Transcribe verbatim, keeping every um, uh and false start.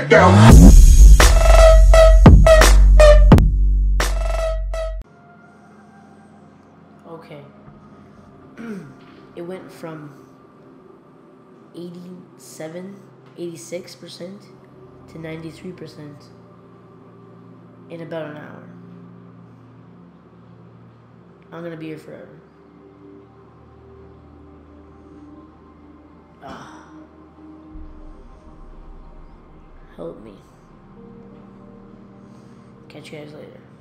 back down. Okay. It went from eighty-seven, eighty-six percent to ninety-three percent in about an hour. I'm gonna be here forever. Ah. Help me. Catch you guys later.